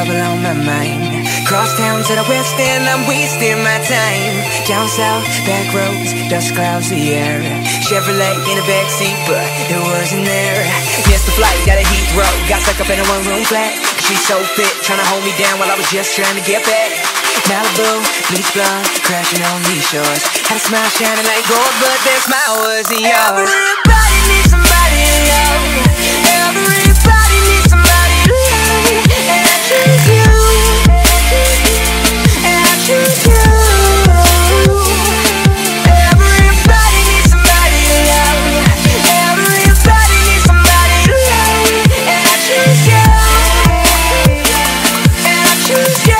trouble on my mind. Cross town to the west end, I'm wasting my time. Down south, back roads, dust clouds the air. Chevrolet in the backseat, but it wasn't there. Missed the flight out of Heathrow, got stuck up in a one-room flat. She's so fit, trying to hold me down while I was just trying to get back. Malibu, bleach blonde, crashing on these shores. Had a smile shining like gold, but that smile wasn't yours. Everybody needs somebody to love. Everybody needs somebody to love. And I choose you. And I choose you. Everybody needs somebody to love. Everybody needs somebody to love. And I choose you. And I choose you.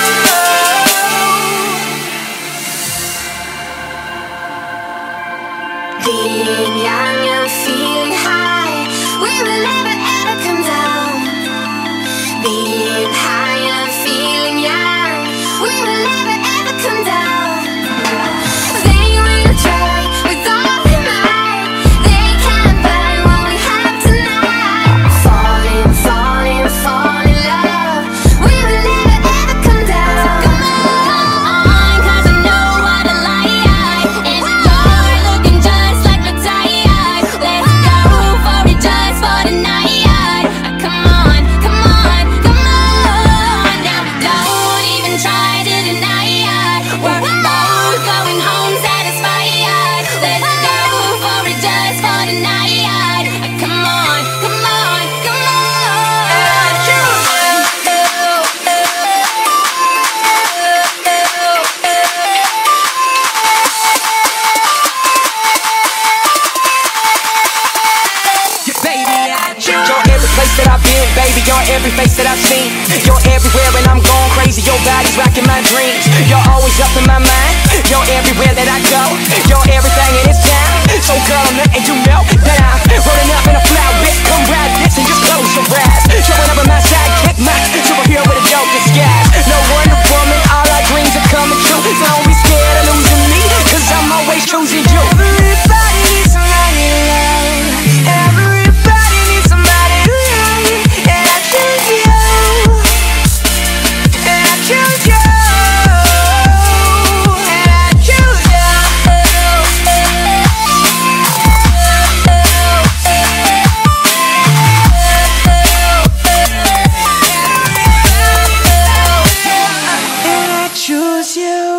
Being young and feeling high, we will never ever come down. Being high and feeling young, we will never ever come down. They will try with all their might, they can't buy what we have tonight. Falling, falling, fall in love, we will never ever come down. Come on, 'cause I know what I like, and you're looking just like the tide. Let's go for it just for the night. Come on, come on, come on. Now don't even try to deny it. We're both going home satisfied. Let's go for it just for the night. Come on, come on, come on. And I choose you. Baby, I choose. You're every place that I've been, baby. You're every face that I've seen. You're everywhere and I'm going crazy. Your body's rocking my dreams. You're always up in my mind. You're everywhere that I go. You're everything in this town. So girl, I'm letting you know that I'm rolling up in a flat whip. Come ride this and just close your eyes. Showing up on my sidekick, my superhero with a dope disguise. No Wonder Woman, all our dreams are coming true. So don't be scared of losing me, 'cause I'm always choosing you. Everybody needs somebody to love. Everybody needs somebody to love. And I choose you. And I choose you. And I choose you. And I choose you.